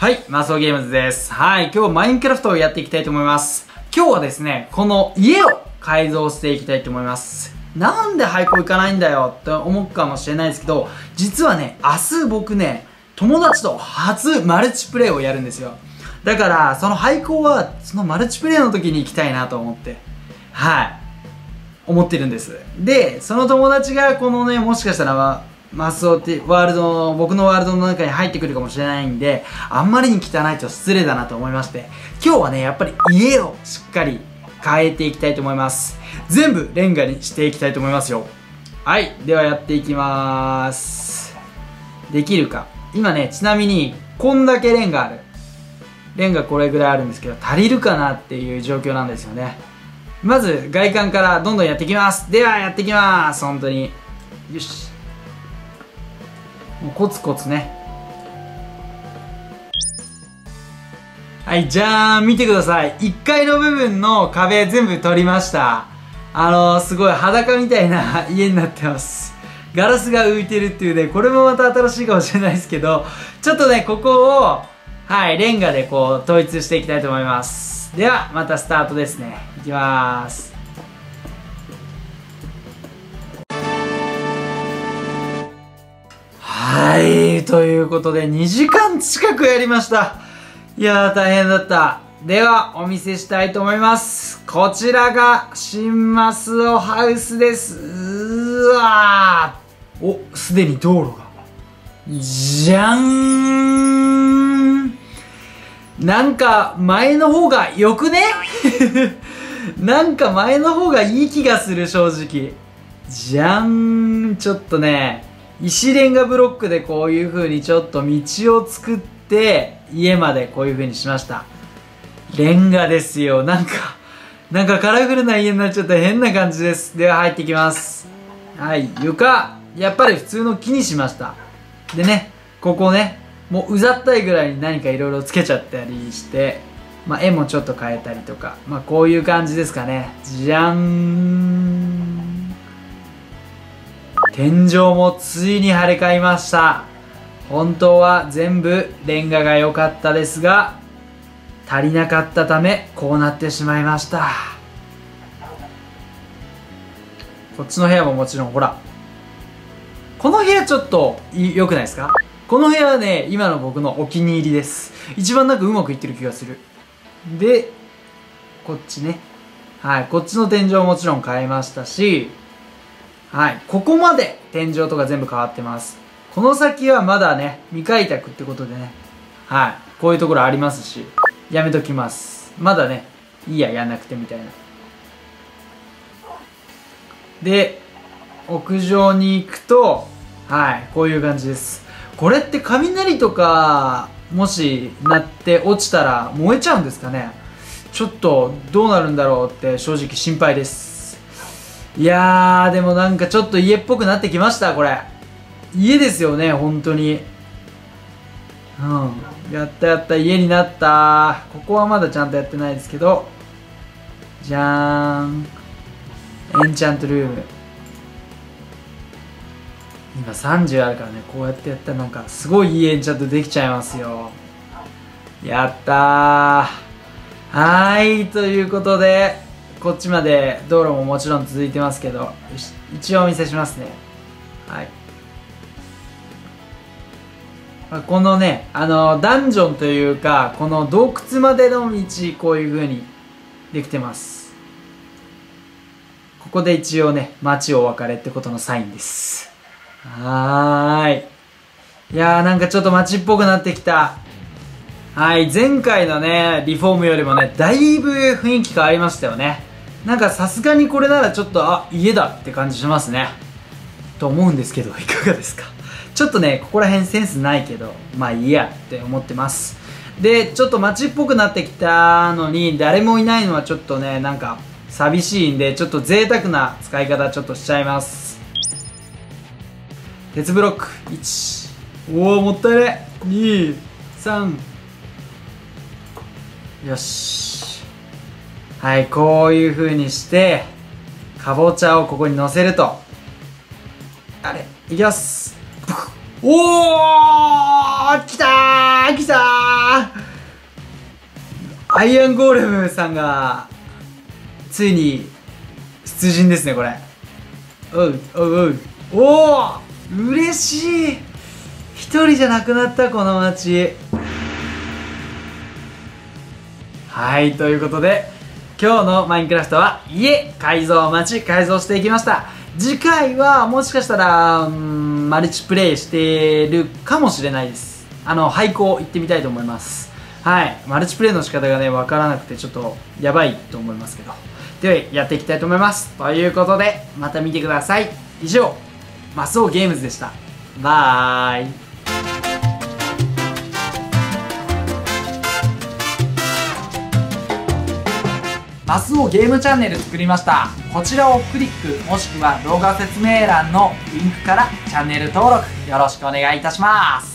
はい、マスオゲームズです。はい、今日マインクラフトをやっていきたいと思います。今日はですね、この家を改造していきたいと思います。なんで廃校行かないんだよって思うかもしれないですけど、実はね、明日僕ね、友達と初マルチプレイをやるんですよ。だから、その廃校は、そのマルチプレイの時に行きたいなと思って、はい、思ってるんです。で、その友達がこのね、もしかしたら、マスオってワールドの、僕のワールドの中に入ってくるかもしれないんで、あんまりに汚いと失礼だなと思いまして、今日はね、やっぱり家をしっかり変えていきたいと思います。全部レンガにしていきたいと思いますよ。はい、ではやっていきまーす。できるか。今ね、ちなみに、こんだけレンガある。レンガこれぐらいあるんですけど、足りるかなっていう状況なんですよね。まず、外観からどんどんやっていきます。では、やっていきます。本当に。よし。もうコツコツね。はい、じゃーん、見てください。1階の部分の壁全部取りました。すごい裸みたいな家になってます。ガラスが浮いてるっていうね、これもまた新しいかもしれないですけど、ちょっとね、ここを、はい、レンガでこう、統一していきたいと思います。では、またスタートですね。いきまーす。はい、ということで2時間近くやりました。いやー大変だった。ではお見せしたいと思います。こちらが新マスオハウスです。うわー、お、すでに道路が。じゃん。なんか前の方がよくねなんか前の方がいい気がする正直。じゃん。ちょっとね、石レンガブロックでこういう風にちょっと道を作って家までこういう風にしました。レンガですよ。なんかカラフルな家になっちゃった変な感じです。では入っていきます。はい、床、やっぱり普通の木にしました。でね、ここね、もううざったいぐらいに何かいろいろつけちゃったりして、まあ絵もちょっと変えたりとか、まあこういう感じですかね。じゃん。天井もついに張り替えました。本当は全部レンガが良かったですが、足りなかったためこうなってしまいました。こっちの部屋ももちろんほら、この部屋ちょっと良くないですか？この部屋はね、今の僕のお気に入りです。一番なんかうまくいってる気がする。で、こっちね、はい、こっちの天井もちろん変えましたし、はい、ここまで天井とか全部変わってます。この先はまだね、未開拓ってことでね、はい、こういうところありますし、やめときます。まだね、いいや、やんなくてみたいな。で、屋上に行くと、はい、こういう感じです。これって雷とか、もしなって落ちたら燃えちゃうんですかね？ちょっとどうなるんだろうって正直心配です。いやー、でもなんかちょっと家っぽくなってきました、これ。家ですよね、本当に。うん。やったやった、家になった。ここはまだちゃんとやってないですけど。じゃーん。エンチャントルーム。今30あるからね、こうやってやったらなんかすごいいいエンチャントできちゃいますよ。やったー。はーい、ということで、こっちまで道路ももちろん続いてますけど、一応お見せしますね。はい。このね、ダンジョンというか、この洞窟までの道、こういう風にできてます。ここで一応ね、街をお別れってことのサインです。はーい。いやー、なんかちょっと街っぽくなってきた。はい、前回のね、リフォームよりもね、だいぶ雰囲気変わりましたよね。なんかさすがにこれならちょっと、あ、家だって感じしますね。と思うんですけど、いかがですか？ちょっとね、ここら辺センスないけど、まあいいやって思ってます。で、ちょっと街っぽくなってきたのに、誰もいないのはちょっとね、なんか寂しいんで、ちょっと贅沢な使い方ちょっとしちゃいます。鉄ブロック、1。おー、もったいね。2、3。よし。はい、こういう風にして、かぼちゃをここに乗せると。あれ、いきます。 おー、来たー来たー。アイアンゴーレムさんがついに出陣ですね、これ。おうおうおう。おお、嬉しい。一人じゃなくなった、この街。はい、ということで今日のマインクラフトは家改造、街改造していきました。次回はもしかしたらマルチプレイしてるかもしれないです。廃校行ってみたいと思います。はい、マルチプレイの仕方がねわからなくてちょっとやばいと思いますけど、ではやっていきたいと思います。ということでまた見てください。以上、マスオゲームズでした。バーイ。マスオゲームチャンネル作りました。こちらをクリックもしくは動画説明欄のリンクからチャンネル登録よろしくお願いいたします。